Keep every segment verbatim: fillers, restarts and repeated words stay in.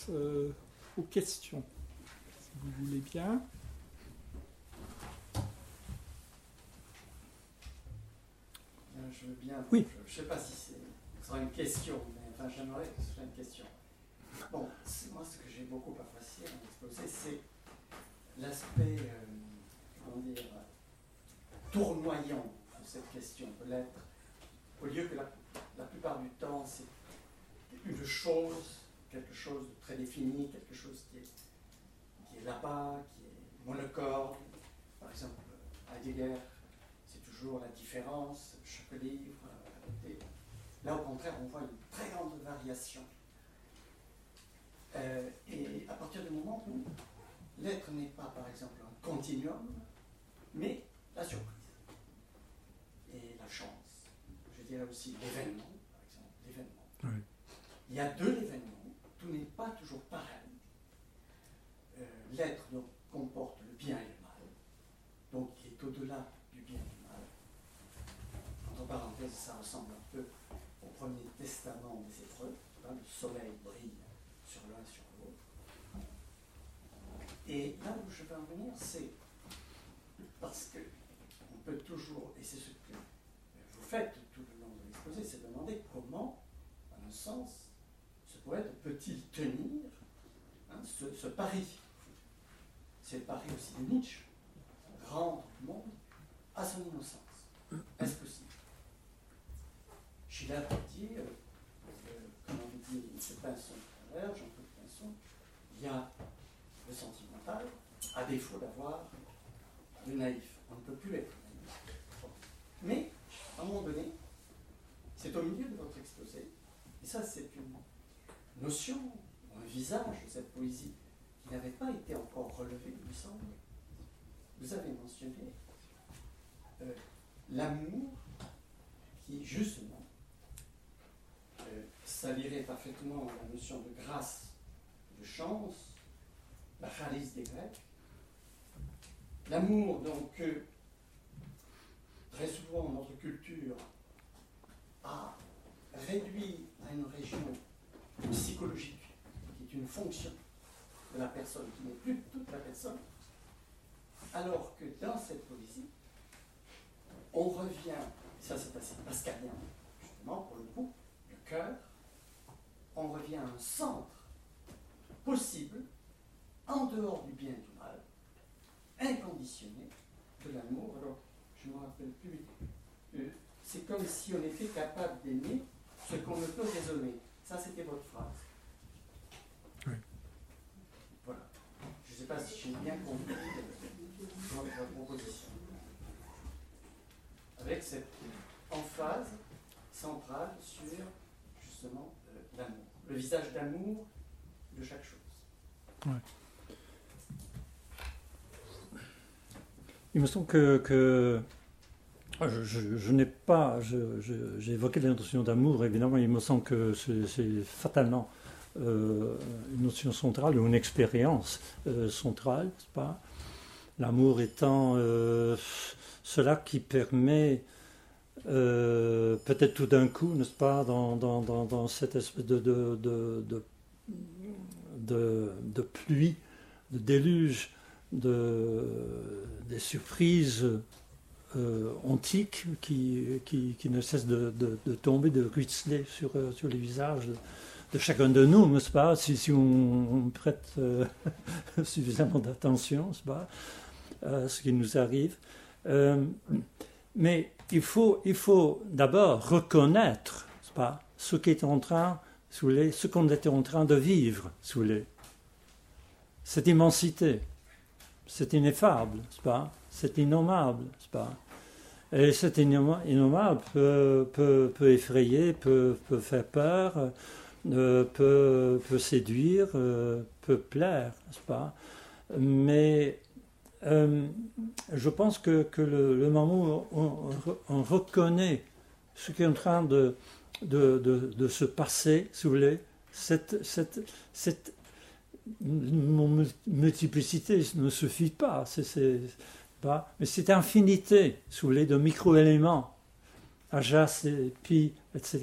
passe euh, aux questions, si vous voulez bien. Je veux bien. Oui. Je ne sais pas si c'est, ce sera une question, mais enfin, j'aimerais que ce soit une question. Bon, moi, ce que j'ai beaucoup apprécié dans l'exposé, c'est l'aspect, euh, comment dire, tournoyant de cette question de l'être, au lieu que la, la plupart du temps, c'est une chose, quelque chose de très défini, quelque chose qui est, qui est là-bas, qui est monocorde. Par exemple, Heidegger, c'est toujours la différence, chaque livre. Et là, au contraire, on voit une très grande variation. Euh, et à partir du moment où l'être n'est pas, par exemple, un continuum, mais la surprise et la chance. Je dirais aussi l'événement, par exemple, l'événement. Oui. Il y a deux événements, tout n'est pas toujours pareil. Euh, l'être donc comporte le bien et le mal, donc il est au-delà du bien et du mal. Entre parenthèses, ça ressemble un peu au premier testament des Hébreux, le soleil brille sur l'un et sur l'autre. Et là où je veux en venir, c'est parce que on peut toujours, et c'est ce que vous faites tout le long de l'exposé, c'est demander comment, en un sens, ce poète peut-il tenir hein, ce, ce pari. C'est le pari aussi de Nietzsche, rendre le monde à son innocence. Est-ce possible? Schiller dit, euh, euh, comme on dit, M. Pinson tout à l'heure, Jean-Claude Pinson, il y a le sentimental, à défaut d'avoir le naïf. On ne peut plus être naïf. Mais, à un moment donné, c'est au milieu de votre exposé, et ça c'est une notion, un visage de cette poésie qui n'avait pas été encore relevé, il me semble. Vous avez mentionné euh, l'amour qui, justement, euh, s'allierait parfaitement à la notion de grâce, de chance, la charis des Grecs. L'amour, donc, que très souvent notre culture a réduit à une région psychologique, qui est une fonction de la personne, qui n'est plus toute la personne, alors que dans cette poésie, on revient, et ça c'est assez pascalien, justement, pour le coup, le cœur, on revient à un centre possible, en dehors du bien et du mal, inconditionné de l'amour. Alors, je ne me rappelle plus, euh, c'est comme si on était capable d'aimer ce qu'on ne peut raisonner. Ça, c'était votre phrase. Oui. Voilà. Je ne sais pas si j'ai bien compris votre proposition. Avec cette emphase centrale sur, justement, euh, l'amour. Le visage d'amour de chaque chose. Ouais. Il me semble que, que je, je, je n'ai pas, je, je, j'ai évoqué la notion d'amour, évidemment, il me semble que c'est, c'est fatalement euh, une notion centrale ou une expérience euh, centrale, n'est-ce pas? L'amour étant euh, cela qui permet, euh, peut-être tout d'un coup, n'est-ce pas, dans, dans, dans, dans cette espèce de, de, de, de, de, de pluie, de déluge, de, des surprises euh, antiques qui, qui, qui ne cessent de, de, de tomber, de ruisseler sur, sur les visages de, de chacun de nous, n'est-ce pas, si, si on, on prête euh, suffisamment d'attention, n'est-ce pas, à ce qui nous arrive. Euh, mais il faut, il faut d'abord reconnaître, n'est-ce pas, ce qui est en train, sous les, ce qu'on était en train de vivre sous les, cette immensité. C'est ineffable, n'est-ce pas? C'est innommable, n'est-ce pas? Et cet innommable peut, peut, peut effrayer, peut, peut faire peur, euh, peut, peut séduire, euh, peut plaire, n'est-ce pas? Mais euh, je pense que, que le, le moment où on, on reconnaît ce qui est en train de, de, de, de se passer, si vous voulez, cette, cette, cette mon multiplicité ne suffit pas, c'est, c'est, pas mais cette infinité, si vous voulez, de micro-éléments, Ajas et Pi, et cetera.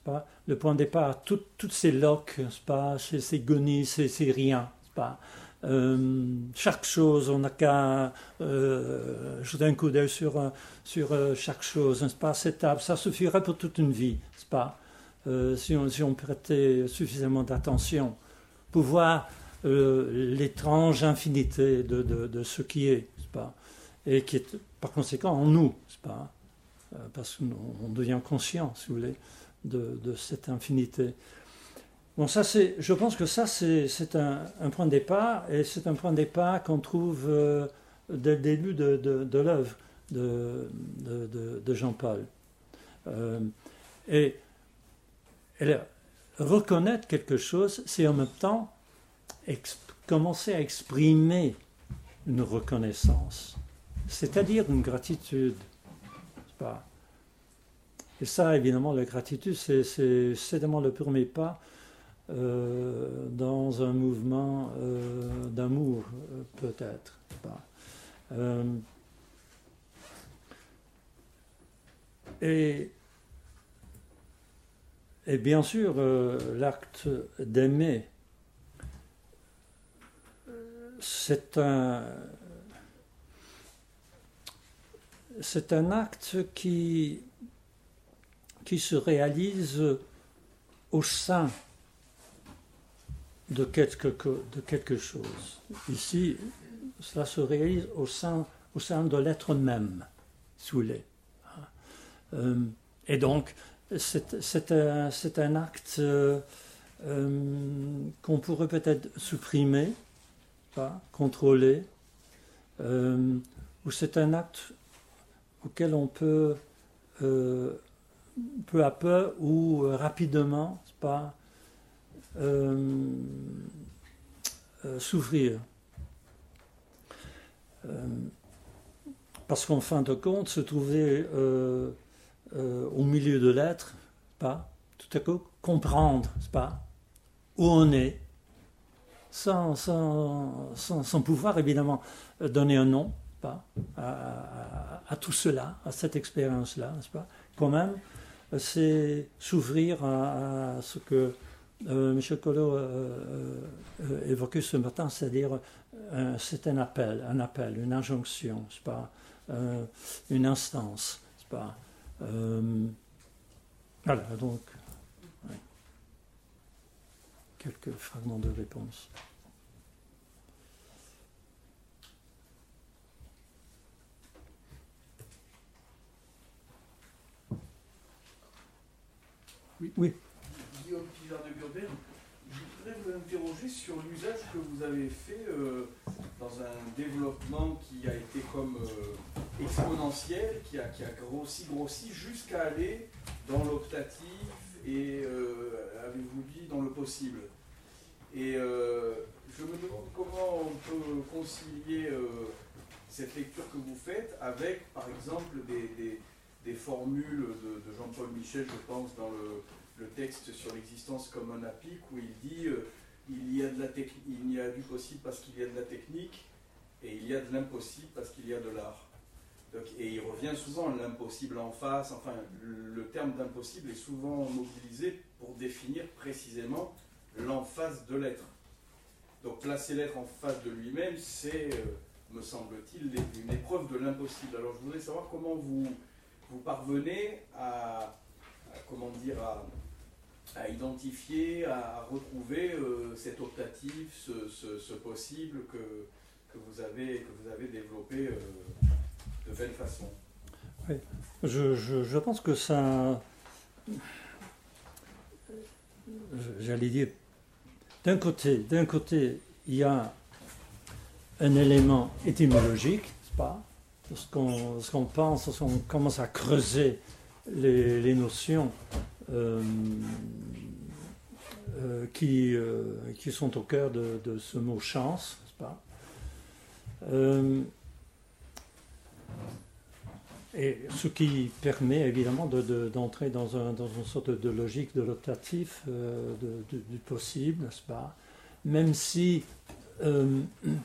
c'est pas, le point de départ, tout, toutes ces loques, c'est pas, ces, ces gonies, c'est, c'est rien, c'est pas. Euh, chaque chose, on n'a qu'à euh, jeter un coup d'œil sur, sur euh, chaque chose, n'est-ce pas, cette table, ça suffirait pour toute une vie, n'est-ce pas, euh, si, on, si on prêtait suffisamment d'attention pour voir euh, l'étrange infinité de, de, de ce qui est, n'est-ce pas, et qui est par conséquent en nous, n'est-ce pas, euh, parce qu'on devient conscient, si vous voulez, de, de cette infinité. Bon, ça c'est, je pense que ça c'est, c'est un, un point de départ, et c'est un point de départ qu'on trouve euh, dès le début de, de, de l'œuvre de, de, de, de Jean-Paul. Euh, et, et reconnaître quelque chose, c'est en même temps exp- commencer à exprimer une reconnaissance, c'est-à-dire une gratitude. C'est pas... Et ça, évidemment, la gratitude, c'est, c'est certainement le premier pas Euh, dans un mouvement euh, d'amour, euh, peut-être. Euh, et, et bien sûr, euh, l'acte d'aimer, c'est un, c'est un acte qui, qui se réalise au sein de quelque, de quelque chose. Ici, cela se réalise au sein, au sein de l'être même, si vous voulez. Euh, et donc, c'est, c'est, un, c'est un acte euh, euh, qu'on pourrait peut-être supprimer, pas, contrôler, euh, ou c'est un acte auquel on peut, euh, peu à peu ou rapidement, c'est pas, Euh, euh, s'ouvrir. Euh, parce qu'en fin de compte, se trouver euh, euh, au milieu de l'être, pas, tout à coup, comprendre, pas, où on est, sans, sans, sans, sans pouvoir évidemment donner un nom, pas, à, à, à tout cela, à cette expérience-là, n'est-ce pas, quand même, c'est s'ouvrir à, à ce que Euh, Michel Collot euh, euh, évoquait ce matin, c'est-à-dire euh, c'est un appel, un appel, une injonction, c'est pas euh, une instance, c'est pas. Euh, voilà, donc ouais. Quelques fragments de réponse. Oui. Oui. Guillaume Pizard de Gurbet, je voudrais vous interroger sur l'usage que vous avez fait euh, dans un développement qui a été comme euh, exponentiel, qui a, qui a grossi, grossi, jusqu'à aller dans l'optatif et, euh, avez-vous dit, dans le possible. Et euh, je me demande comment on peut concilier euh, cette lecture que vous faites avec, par exemple, des, des, des formules de, de Jean-Paul Michel, je pense, dans le le texte sur l'existence comme un apic, où il dit euh, il, y a de la tec- il y a du possible parce qu'il y a de la technique, et il y a de l'impossible parce qu'il y a de l'art. Donc, et il revient souvent à l'impossible en face, enfin, le terme d'impossible est souvent mobilisé pour définir précisément l'emphase de l'être. Donc placer l'être en face de lui-même, c'est, euh, me semble-t-il, une épreuve de l'impossible. Alors je voudrais savoir comment vous, vous parvenez à, à comment dire, à, à identifier, à retrouver euh, cet optatif, ce, ce, ce possible que, que, vous avez, que vous avez développé euh, de belle façon. Oui, je, je, je pense que ça, j'allais dire, d'un côté, d'un côté, il y a un élément étymologique, n'est-ce pas? Ce qu'on, ce qu'on pense, ce qu'on commence à creuser les, les notions euh, euh, qui, euh, qui sont au cœur de, de ce mot chance, n'est-ce pas? Euh, et ce qui permet évidemment de, de, d'entrer dans, un, dans une sorte de logique de l'optatif, euh, de, de, du possible, n'est-ce pas? Même si, euh,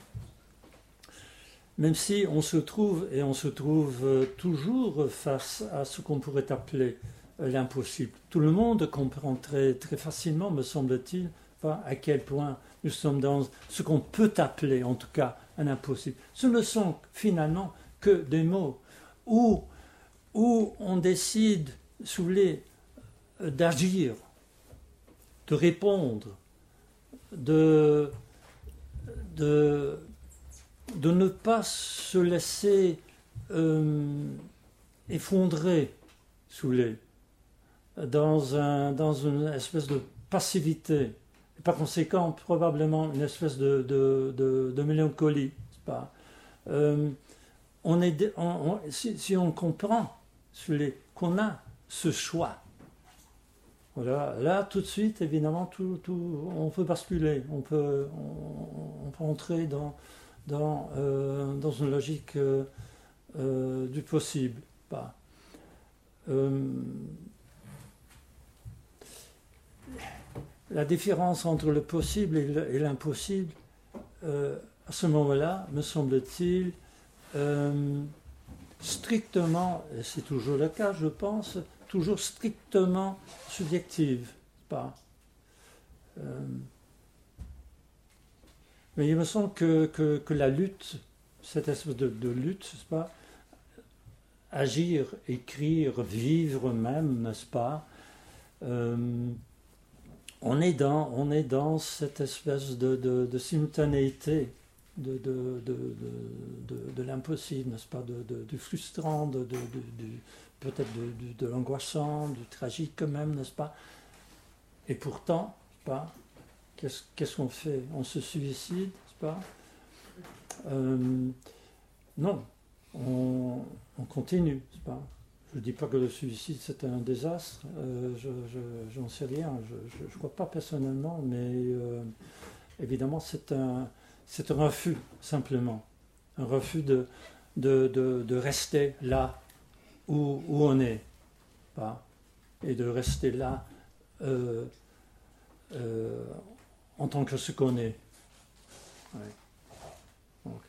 même si on se trouve, et on se trouve toujours face à ce qu'on pourrait appeler euh, l'impossible. Tout le monde comprend très, très facilement, me semble-t-il, enfin, à quel point nous sommes dans ce qu'on peut appeler, en tout cas, un impossible. Ce ne sont finalement que des mots où, où on décide, si vous voulez, d'agir, de répondre, de, de, de ne pas se laisser euh, effondrer, si vous voulez, dans, un, dans une espèce de passivité, et par conséquent probablement une espèce de, de, de, de mélancolie. C'est pas, euh, on est, on, on, si, si on comprend si vous voulez, qu'on a ce choix, voilà, là tout de suite évidemment tout, tout, on peut basculer, on peut, on, on peut entrer dans, dans, euh, dans une logique euh, euh, du possible. Pas. Euh, la différence entre le possible et l'impossible, euh, à ce moment-là, me semble-t-il, euh, strictement, et c'est toujours le cas, je pense, toujours strictement subjective. Pas. Euh, mais il me semble que, que, que la lutte, cette espèce de, de lutte, n'est-ce pas, agir, écrire, vivre même, n'est-ce pas, euh, on, est dans, on est dans cette espèce de, de, de simultanéité de, de, de, de, de, de l'impossible, n'est-ce pas, de, de, du frustrant, de, de, de, de, peut-être de, de, de l'angoissant, du tragique quand même, n'est-ce pas. Et pourtant, pas, qu'est-ce, qu'est-ce qu'on fait? On se suicide, n'est-ce pas? euh, Non, on, on continue, n'est-ce pas? Je ne dis pas que le suicide c'est un désastre, euh, je, je, j'en sais rien, je ne crois pas personnellement, mais euh, évidemment c'est un, c'est un refus, simplement, un refus de, de, de, de rester là où, où on est, pas, et de rester là euh, euh, en tant que ce qu'on est. Ouais. Donc.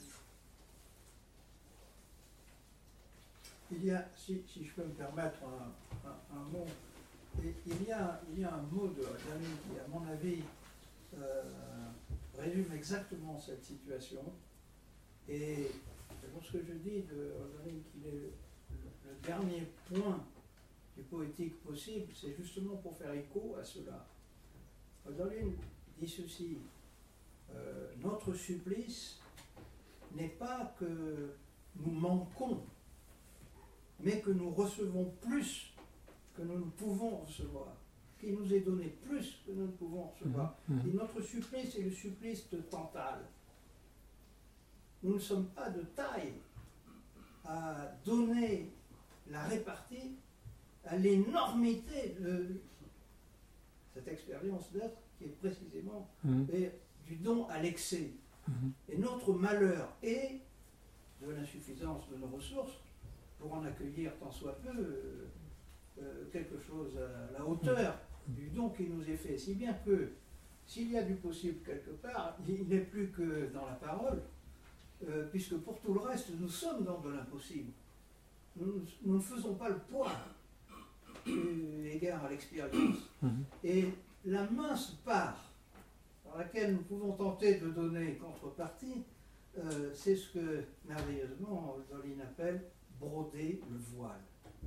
Il y a, si, si je peux me permettre un, un, un mot, il y, a, il y a un mot de Hölderlin qui, à mon avis, euh, résume exactement cette situation. Et lorsque je dis de Hölderlin qu'il est le, le, le dernier point du poétique possible, c'est justement pour faire écho à cela. Hölderlin dit ceci, euh, notre supplice n'est pas que nous manquons, mais que nous recevons plus que nous ne pouvons recevoir, qu'il nous est donné plus que nous ne pouvons recevoir. Mmh. Et notre supplice est le supplice de Tantale. Nous ne sommes pas de taille à donner la répartie à l'énormité de cette expérience d'être qui est précisément mmh. du don à l'excès. Mmh. Et notre malheur est de l'insuffisance de nos ressources pour en accueillir tant soit peu euh, euh, quelque chose à la hauteur du don qui nous est fait. Si bien que s'il y a du possible quelque part, il n'est plus que dans la parole, euh, puisque pour tout le reste, nous sommes dans de l'impossible. Nous, nous ne faisons pas le poids eu égard à l'expérience. Et la mince part par laquelle nous pouvons tenter de donner contrepartie, euh, c'est ce que merveilleusement Hölderlin appelle broder le voile.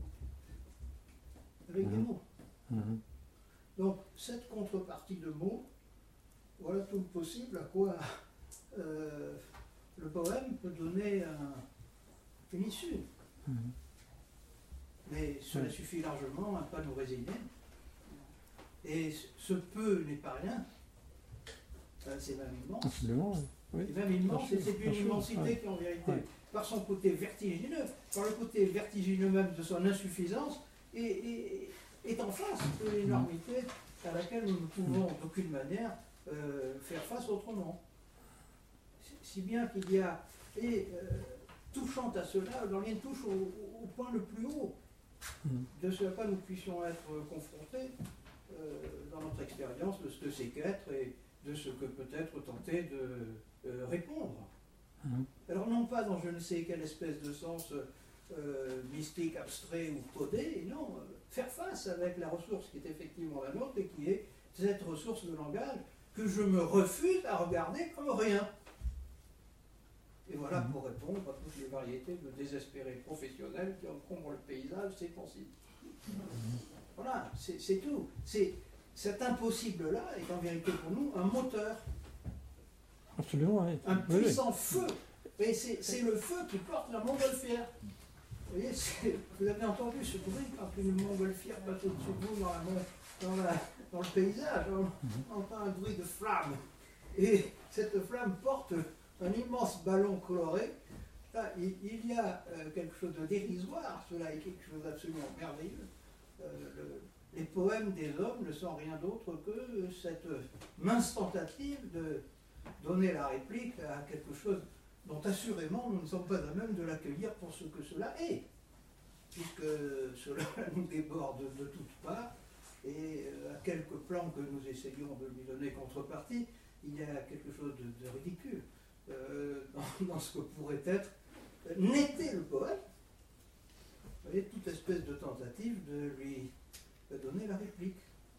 Avec mmh. des mots. Mmh. Donc, cette contrepartie de mots, voilà tout le possible à quoi euh, le poème peut donner un, une issue. Mmh. Mais cela mmh. suffit largement à ne pas nous résigner. Et ce peu n'est pas rien. C'est même immense. Absolument, oui. C'est même immense, et c'est une immensité ouais. qui, en vérité, ouais. par son côté vertigineux, par le côté vertigineux même de son insuffisance, est, est, est en face de l'énormité à laquelle nous ne pouvons d'aucune manière euh, faire face autrement. Si bien qu'il y a, et euh, touchant à cela, Hölderlin touche au, au point le plus haut de ce à quoi nous puissions être confrontés euh, dans notre expérience de ce que c'est qu'être et de ce que peut-être tenter de euh, répondre. Mmh. Alors non pas dans je ne sais quelle espèce de sens euh, mystique, abstrait ou codé, et non, euh, faire face avec la ressource qui est effectivement la nôtre et qui est cette ressource de langage que je me refuse à regarder comme rien. Et voilà pour répondre à toutes les variétés de désespérés professionnels qui encombrent le paysage ces temps-ci. Voilà, c'est tout. Cet impossible-là est en vérité pour nous un moteur. Absolument, oui. Un puissant oui, oui. feu. Et c'est le feu qui porte la montgolfière. Vous voyez, vous avez entendu ce bruit quand une montgolfière passe au-dessus de vous dans, la, dans, la, dans le paysage. On entend un bruit de flamme. Et cette flamme porte un immense ballon coloré. Là, il, il y a euh, quelque chose de dérisoire, cela est quelque chose d'absolument merveilleux. Euh, le, les poèmes des hommes ne sont rien d'autre que cette mince tentative de donner la réplique à quelque chose dont assurément nous ne sommes pas à même de l'accueillir pour ce que cela est, puisque cela nous déborde de toutes parts, et à quelques plans que nous essayons de lui donner contrepartie, il y a quelque chose de, de ridicule euh, dans, dans ce que pourrait être n'était le poète. Vous voyez, toute espèce de tentative de lui donner la réplique.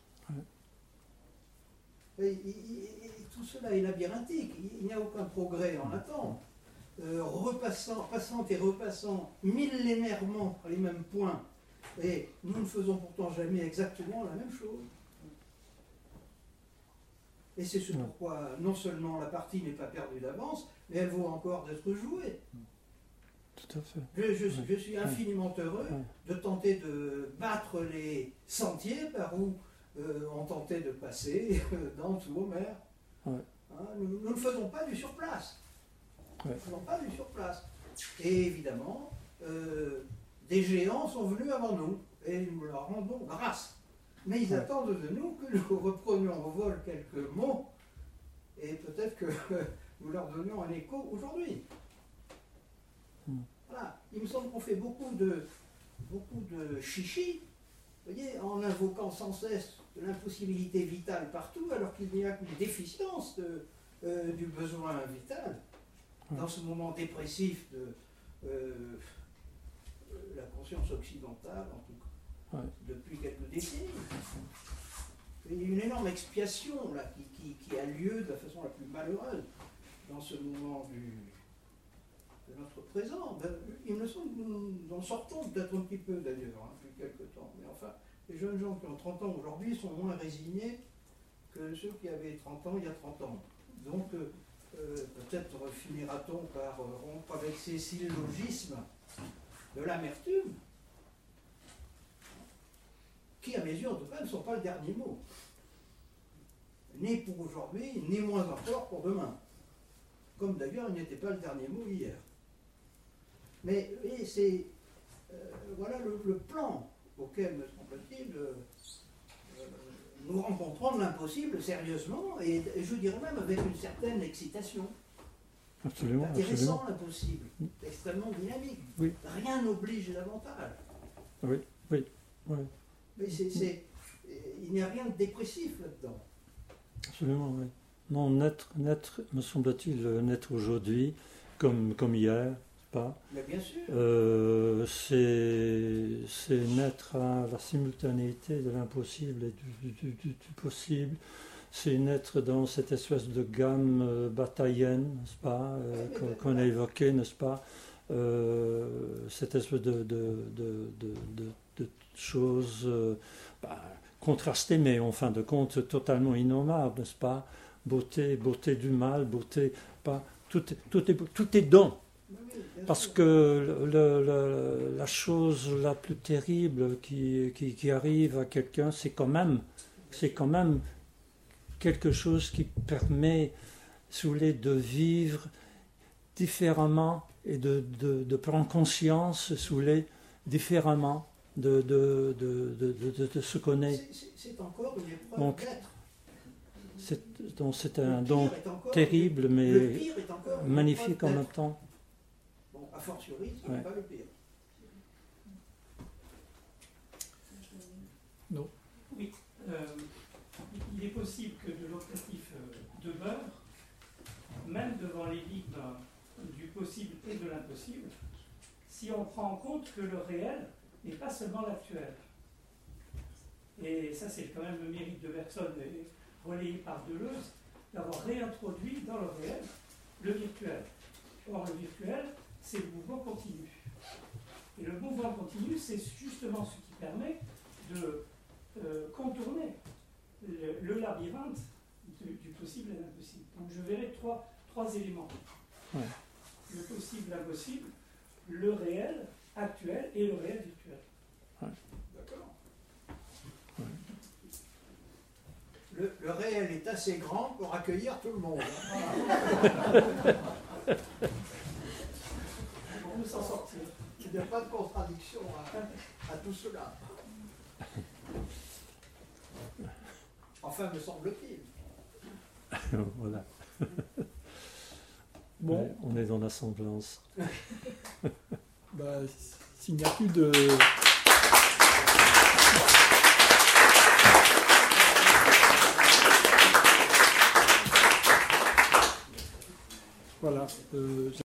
Et, et, et, tout cela est labyrinthique, il n'y a aucun progrès en attente. Euh, repassant, passant et repassant millénairement par les mêmes points, et nous ne faisons pourtant jamais exactement la même chose. Et c'est ce pourquoi non seulement la partie n'est pas perdue d'avance, mais elle vaut encore d'être jouée. Tout à fait. Je, je, je suis infiniment heureux de tenter de battre les sentiers par où euh, on tentait de passer Dante ou Homère. Ouais. Hein, nous, nous ne faisons pas du surplace. Ouais. Nous ne faisons pas du surplace. Et évidemment, euh, des géants sont venus avant nous, et nous leur rendons grâce. Mais ils ouais. attendent de nous que nous reprenions au vol quelques mots, et peut-être que nous leur donnions un écho aujourd'hui. Mm. Voilà. Il me semble qu'on fait beaucoup de, beaucoup de chichi, vous voyez, en invoquant sans cesse de l'impossibilité vitale partout, alors qu'il n'y a qu'une déficience de, euh, du besoin vital. Dans ce moment dépressif de euh, la conscience occidentale, en tout cas, ouais. depuis quelques décennies. Il y a une énorme expiation là, qui, qui, qui a lieu de la façon la plus malheureuse dans ce moment du, de notre présent. Il me semble que nous en sortons peut-être un petit peu d'ailleurs, hein, depuis quelques temps. Mais enfin, les jeunes gens qui ont trente ans aujourd'hui sont moins résignés que ceux qui avaient trente ans il y a trente ans. Donc, euh, Euh, peut-être finira-t-on par euh, rompre avec ces syllogismes de l'amertume, qui, à mes yeux, en tout cas, ne sont pas le dernier mot. Ni pour aujourd'hui, ni moins encore pour demain. Comme d'ailleurs, il n'était pas le dernier mot hier. Mais, et c'est... Euh, voilà le, le plan auquel, me semble-t-il, euh, nous rencontrons de l'impossible sérieusement, et, et je dirais même avec une certaine excitation. Absolument. Intéressant l'impossible, extrêmement dynamique. Oui. Rien n'oblige davantage. Oui, oui, oui. Mais c'est, c'est, il n'y a rien de dépressif là-dedans. Absolument, oui. Non, naître, naître me semble-t-il, naître aujourd'hui, comme, comme hier, pas. Mais bien sûr. Euh, c'est, c'est naître à la simultanéité de l'impossible et du, du, du, du possible. C'est naître dans cette espèce de gamme euh, bataillenne, n'est-ce pas, euh, oui, qu'on, qu'on a évoqué, n'est-ce pas, euh, cette espèce de, de, de, de, de, de choses euh, bah, contrastées, mais en fin de compte totalement innommables, n'est-ce pas, beauté, beauté du mal, beauté, pas, tout, est, tout, est, tout est don. Parce que le, le, la chose la plus terrible qui, qui, qui arrive à quelqu'un, c'est quand même, c'est quand même quelque chose qui permet, si vous voulez, de vivre différemment et de, de, de prendre conscience, si vous voulez, différemment de, de, de, de, de, de, de ce qu'on est. C'est, c'est encore une épreuve donc, d'être. C'est, donc c'est un don terrible, mais magnifique en même temps. A fortiori, ce n'est ouais. pas le pire. Non. Oui. Euh, il est possible que de l'optatif demeure, même devant l'énigme du possible et de l'impossible, si on prend en compte que le réel n'est pas seulement l'actuel. Et ça, c'est quand même le mérite de Bergson, relayé par Deleuze, d'avoir réintroduit dans le réel le virtuel. Or, le virtuel, c'est le mouvement continu. Et le mouvement continu, c'est justement ce qui permet de euh, contourner le, le labyrinthe du, du possible et l'impossible. Donc je verrai trois, trois éléments. Ouais. Le possible, l'impossible, le réel actuel et le réel virtuel. Ouais. D'accord. Ouais. Le, le réel est assez grand pour accueillir tout le monde. Pour nous s'en sortir. Il n'y a pas de contradiction à, à tout cela. Enfin, me semble-t-il. Voilà. Bon, Ouais, on est dans la semblance. bah, s'il n'y a plus de... Voilà. Euh,